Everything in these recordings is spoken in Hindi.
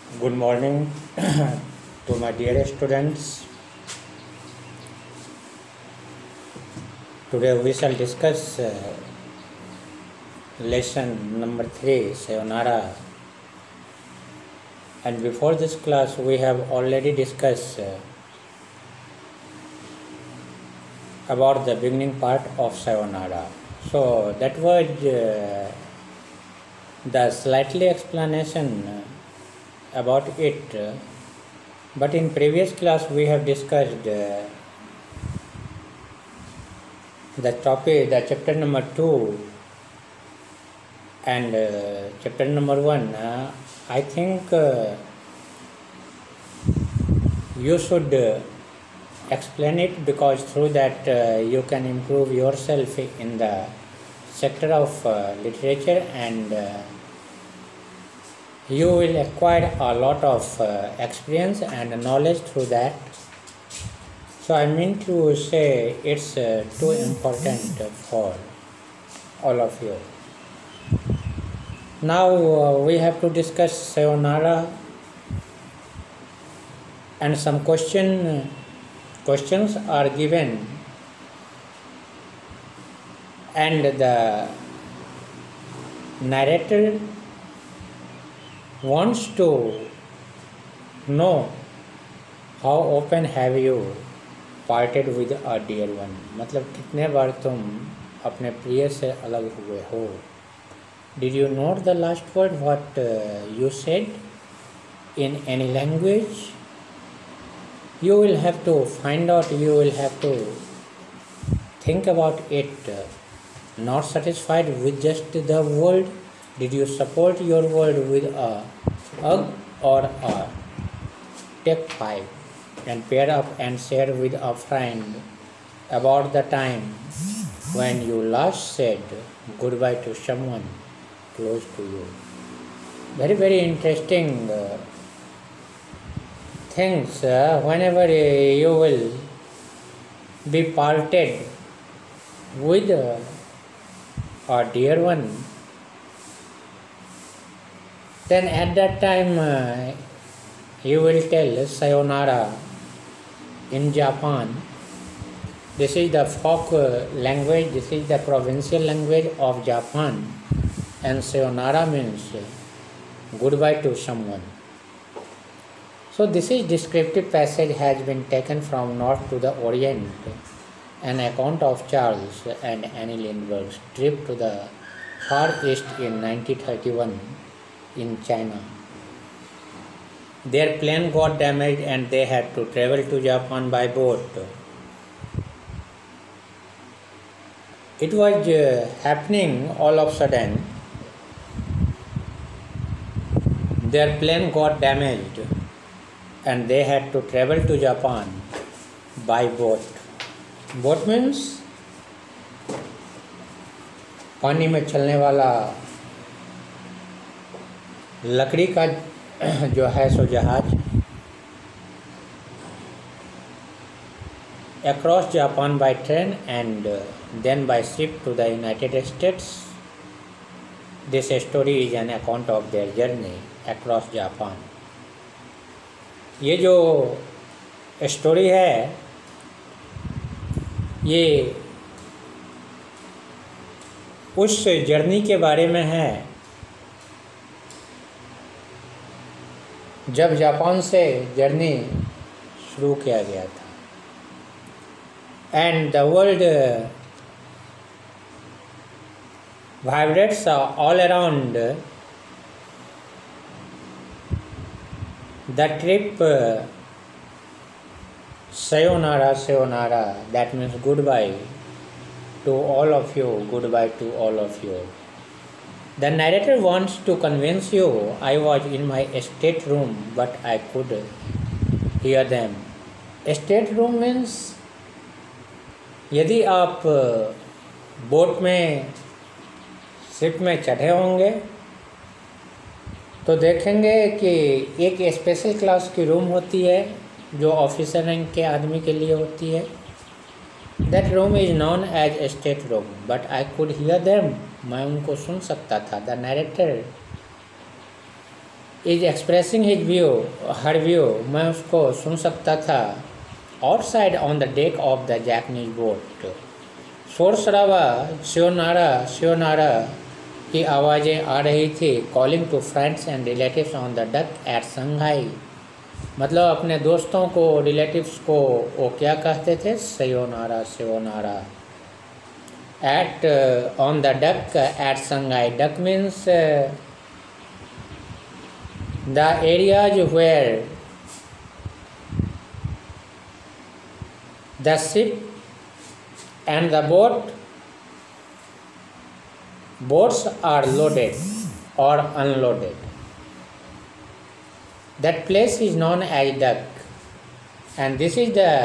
Good morning to my dear students. Today we shall discuss lesson number 3, Sayonara. And before this class, we have already discussed about the beginning part of Sayonara. So that was the slightly explanation about it. But in previous class, we have discussed the topic, the chapter number 2 and chapter number 1. I think you should explain it, because through that you can improve yourself in the sector of literature, and you will acquire a lot of experience and knowledge through that. So I mean to say it's too important for all of you. Now we have to discuss Sayonara, and some questions are given, and the narrator wants to know how often have you parted with a dear one. मतलब कितने बार तुम अपने प्रिय से अलग हुए हो. Did you note the last word what you said? In any language, you will have to find out, you will have to think about it. Not satisfied with just the word, did you support your word with a hug or a take 5 and pair up and share with a friend about the time when you last said goodbye to someone close to you. Very, very interesting things. Whenever you will be parted with a dear one, then at that time you will tell Sayonara in Japan. This is the folk language, this is the provincial language of Japan, and Sayonara means goodbye to someone. So this is descriptive passage has been taken from north to the orient, an account of Charles and Annie Lindbergh's trip to the Far East in 1931 in China. Their plane got damaged and they had to travel to Japan by boat. It was happening all of a sudden. Their plane got damaged and they had to travel to Japan by boat. Boat means पानी में चलने वाला लकड़ी का जो है सो जहाज. Across Japan by train and then by ship to the United States. This story is an account of their journey across Japan. ये जो स्टोरी है ये उस जर्नी के बारे में है जब जापान से जर्नी शुरू किया गया था. And the world vibrates all around. The trip Sayonara, Sayonara, that means goodbye to all of you, goodbye to all of you. The narrator wants to convince you, I was in my stateroom, but I could hear them. Stateroom means यदि आप बोट में शिप में चढ़े होंगे तो देखेंगे कि एक स्पेशल क्लास की रूम होती है जो ऑफिसर रैंक के आदमी के लिए होती है. That room is known as state room, but I could hear them, मैं उनको सुन सकता था. The narrator is expressing his view, her view, मैं उसको सुन सकता था outside on the deck of the Japanese boat. शोर शराबा, श्योनारा श्योनारा की आवाज़ें आ रही थी, calling to friends and relatives on the dock at Shanghai. मतलब अपने दोस्तों को, रिलेटिव्स को वो क्या कहते थे? Sayonara sayonara. At on the dock at Shanghai, dock means the areas where the ship and the boats are loaded or unloaded. That place is known as Duck, and this is the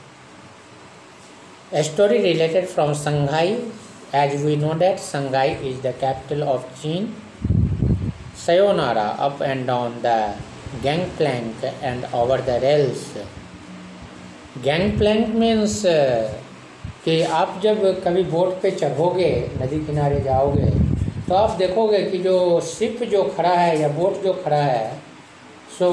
story related from Shanghai. As we know that Shanghai is the capital of China. Sayonara, up and down the gangplank and over the rails. Gangplank means कि आप जब कभी बोट पे चढ़ोगे, नदी किनारे जाओगे, तो आप देखोगे कि जो शिप जो खड़ा है या बोट जो खड़ा है, सो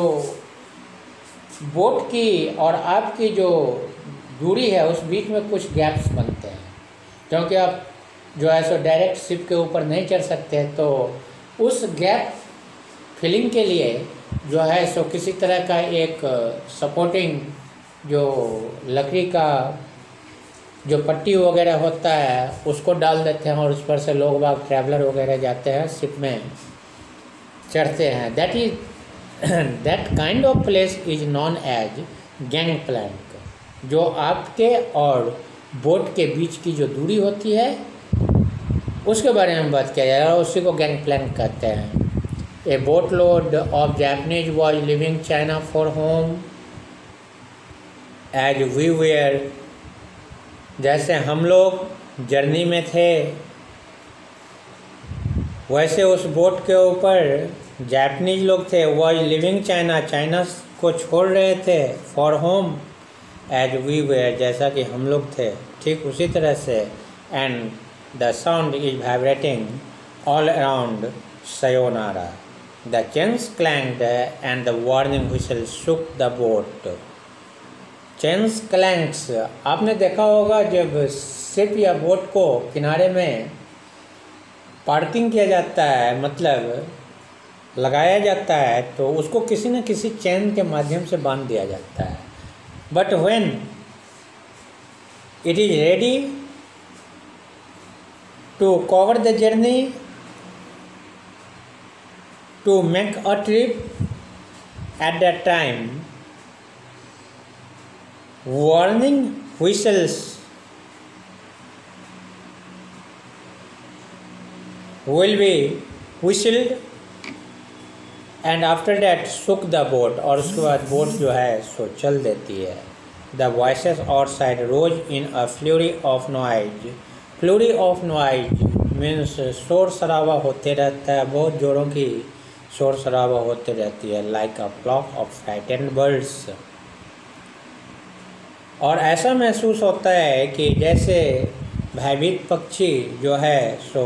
बोट की और आपकी जो दूरी है उस बीच में कुछ गैप्स बनते हैं, क्योंकि आप जो है सो डायरेक्ट शिप के ऊपर नहीं चढ़ सकते। तो उस गैप फिलिंग के लिए जो है सो किसी तरह का एक सपोर्टिंग जो लकड़ी का जो पट्टी वगैरह होता है उसको डाल देते हैं, और उस पर से लोग बाग ट्रैवलर वगैरह जाते हैं, शिप में चढ़ते हैं। That kind of place is known as gangplank. जो आपके और बोट के बीच की जो दूरी होती है उसके बारे में बात किया जा रहा है, उसी को गैंग प्लैंक कहते हैं। A boat load of Japanese was leaving China for home as we were. जैसे हम लोग जर्नी में थे, वैसे उस बोट के ऊपर जापानीज लोग थे। वॉज लिविंग चाइना, चाइना को छोड़ रहे थे। For home as we were, जैसा कि हम लोग थे, ठीक उसी तरह से। And the sound is vibrating all around sayonara. The chains clanked and the warning whistle shook the boat. Chains clanks, आपने देखा होगा जब शिप या बोट को किनारे में पार्किंग किया जाता है, मतलब लगाया जाता है, तो उसको किसी न किसी चेन के माध्यम से बांध दिया जाता है। But when it is ready to cover the journey, to make a trip, at that time warning whistles will be whistled and after that shook the boat, और उसके बाद बोट जो है सो चल देती है। The voices outside rose in a flurry of noise. Flurry of noise means शोर शराबा होते रहता है, बहुत जोरों की शोर शराबा होते रहती है। Like a flock of frightened birds. और ऐसा महसूस होता है कि जैसे भयभीत पक्षी जो है सो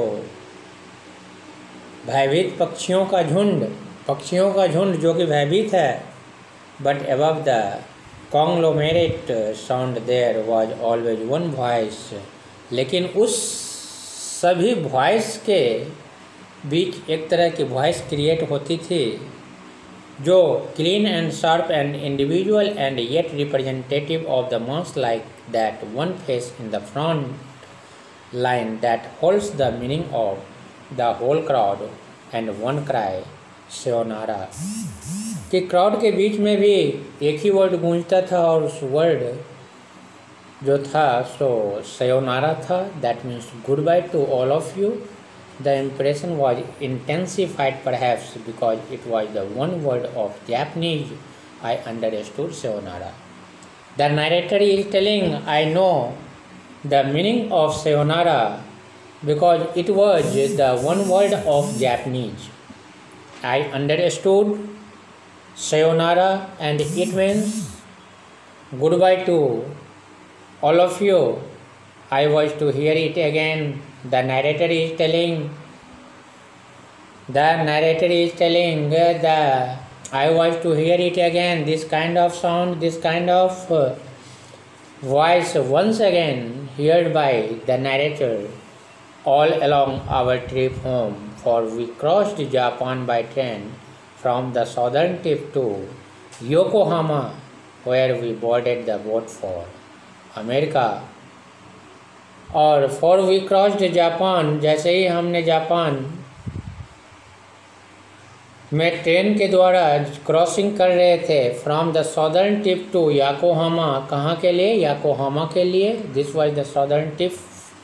भयभीत पक्षियों का झुंड जो कि भयभीत है। But above the conglomerate sound there was always one voice, लेकिन उस सभी वॉइस के बीच एक तरह की वॉइस क्रिएट होती थी जो clean and sharp and individual and yet representative of the mass, like that one face in the front line that holds the meaning of the whole crowd and one cry sayonara. कि क्राउड के बीच में भी एक ही वर्ड गूंजता था और उस वर्ड जो था सो सयोनारा था। That means goodbye to all of you. The impression was intensified perhaps because it was the one word of Japanese I understood, sayonara. The narrator is telling, I know the meaning of sayonara because it was the one word of Japanese. I understood sayonara and it means goodbye to all of you. I was to hear it again. The narrator is telling, The narrator is telling I was to hear it again, this kind of sound, this kind of voice once again heard by the narrator all along our trip home, for we crossed Japan by train from the southern tip to Yokohama, where we boarded the boat for America. और for we crossed जापान, जैसे ही हमने जापान में ट्रेन के द्वारा क्रॉसिंग कर रहे थे from the southern tip to Yokohama, कहाँ के लिए? याकोहामा के लिए. This was the southern tip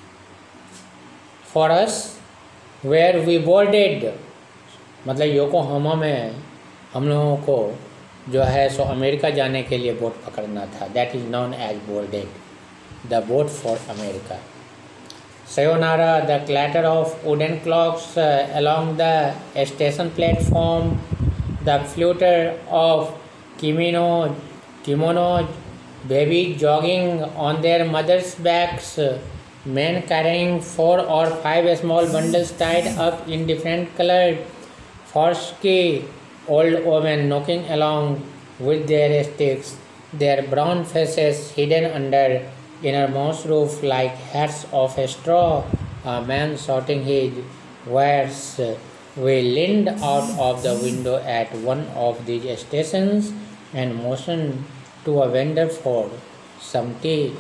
for us where we boarded, मतलब योकोहामा में हम लोगों को जो है सो अमेरिका जाने के लिए बोट पकड़ना था. That is known as boarded, the boat for America. Sayonara, the clatter of wooden clocks along the station platform, the flutter of kimonos, babies jogging on their mothers' backs, men carrying 4 or 5 small bundles tied up in different colored forky, old women knocking along with their sticks, their brown faces hidden under innermost roof like hats of straw, a man shouting his wares. We leaned out of the window at one of these stations and motioned to a vendor for some tea.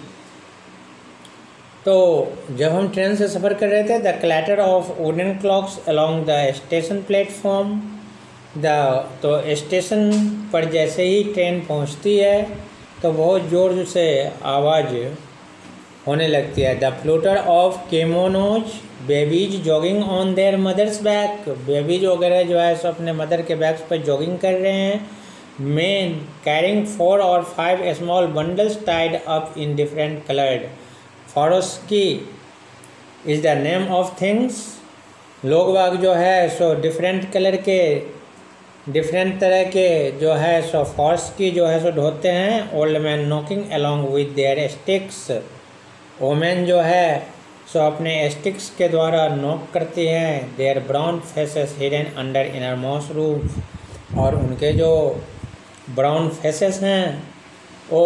तो जब हम ट्रेन से सफ़र कर रहे थे, the clatter of wooden clogs along the station platform, तो स्टेशन पर जैसे ही ट्रेन पहुंचती है तो बहुत ज़ोर से आवाज़ होने लगती है. The flutter of kimonos, babies jogging on their mothers back, babies वगैरह जो है सो अपने मदर के बैक्स पर जॉगिंग कर रहे हैं. Men carrying 4 or 5 small bundles tied up in different coloured. Furoshiki is the name of things. लोग बाग जो है सो डिफरेंट कलर के, डिफरेंट तरह के जो है सो फॉर्स की जो है सो ढोते हैं. Old man knocking along with their sticks, women जो है सो अपने स्टिक्स के द्वारा नॉक करती हैं. Their brown faces hidden under innermost roof, और उनके जो ब्राउन फेसेस हैं वो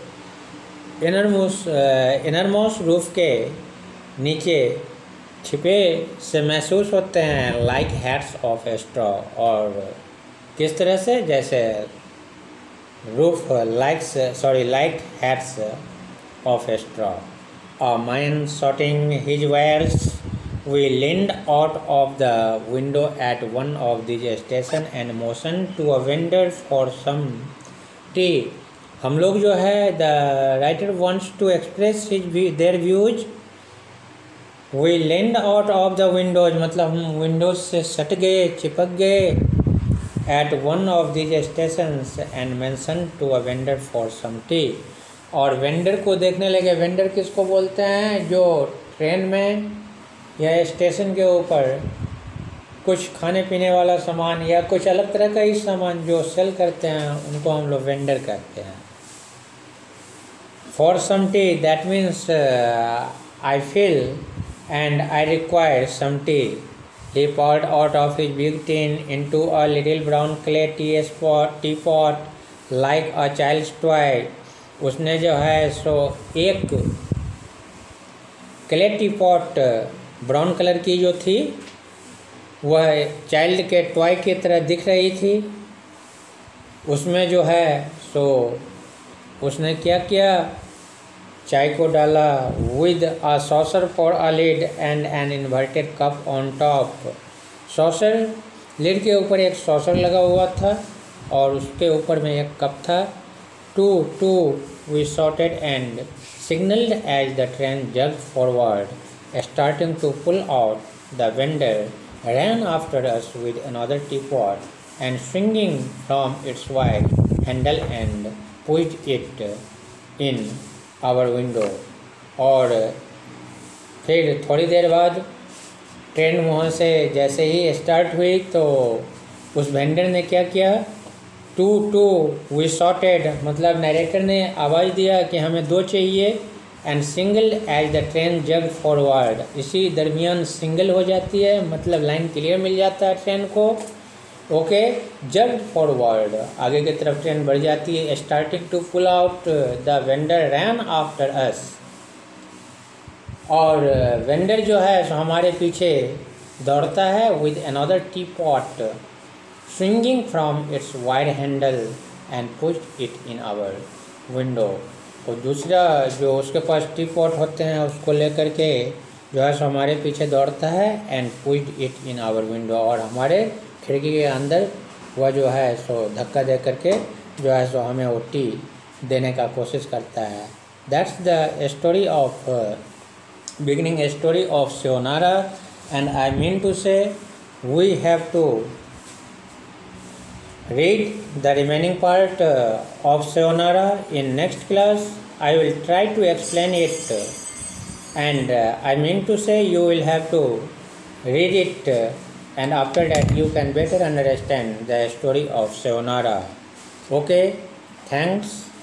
इनरमोस्ट रूफ के नीचे छिपे से महसूस होते हैं. लाइक हैट्स ऑफ स्ट्रॉ, और किस तरह से? जैसे roof like hats of straw. A man shouting his wares. We leaned out of the window at one of these stations and motioned to a vendor for some tea. हम लोग जो है the writer wants to express their views. We leaned out of the windows, मतलब हम विंडोज से सट गए, चिपक गए. At one of these stations and mentioned to a vendor for some tea. और वेंडर को देखने लगे. वेंडर किसको बोलते हैं? जो ट्रेन में या स्टेशन के ऊपर कुछ खाने पीने वाला सामान या कुछ अलग तरह का ही सामान जो सेल करते हैं, उनको हम लोग वेंडर कहते हैं. For some tea, that means I feel and I require some tea. He poured out of his big tin into a little brown clay teapot like a child's toy. उसने जो है सो एक क्ले टीपॉट ब्राउन कलर की जो थी वह चाइल्ड के टॉय की तरह दिख रही थी. उसमें जो है सो उसने क्या किया? चाय को डाला. With a saucer for a lid and an inverted cup on top. Saucer, lid के ऊपर एक सॉसर लगा हुआ था और उसके ऊपर में एक कप था. Two we shouted and signaled as the train jerked forward, starting to pull out. The vendor ran after us with another teapot and swinging from its wide handle and pushed it in our window. और फिर थोड़ी देर बाद ट्रेन वहाँ से जैसे ही स्टार्ट हुई तो उस वेंडर ने क्या किया? टू वी शॉटेड, मतलब नरेटर ने आवाज़ दिया कि हमें 2 चाहिए. And signal as the train jog forward. इसी दरमियान सिंगल हो जाती है, मतलब लाइन क्लियर मिल जाता है ट्रेन को। ओके, जग फॉरवर्ड, आगे की तरफ ट्रेन बढ़ जाती है। Starting to pull out the vendor ran after us, और वेंडर जो है सो हमारे पीछे दौड़ता है। With another teapot swinging from its wide handle and pushed it in our window. और दूसरा जो उसके पास टी पॉट होते हैं उसको लेकर के जो है सो हमारे पीछे दौड़ता है। And pushed it in our window, और हमारे खिड़की के अंदर वह जो है सो धक्का दे करके जो है सो हमें वो टी देने का कोशिश करता है। That's the story of beginning story of Sayonara, and I mean to say we have to read the remaining part of Sayonara in next class. I will try to explain it, and I mean to say you will have to read it, and after that you can better understand the story of Sayonara. Okay, thanks.